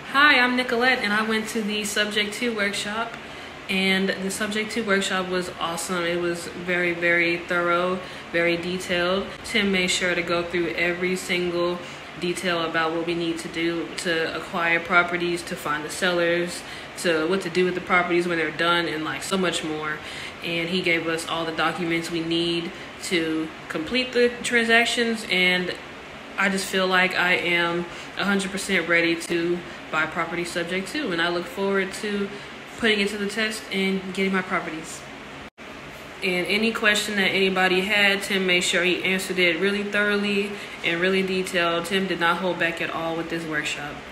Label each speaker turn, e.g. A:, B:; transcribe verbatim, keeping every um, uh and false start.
A: Hi, I'm Nicolette, and I went to the Subject two workshop, and the Subject two workshop was awesome. It was very, very thorough, very detailed. Tim made sure to go through every single detail about what we need to do to acquire properties, to find the sellers, to what to do with the properties when they're done, and like so much more. And he gave us all the documents we need to complete the transactions, and I just feel like I am one hundred percent ready to buy property Subject two, and I look forward to putting it to the test and getting my properties. And any question that anybody had, Tim made sure he answered it really thoroughly and really detailed. Tim did not hold back at all with this workshop.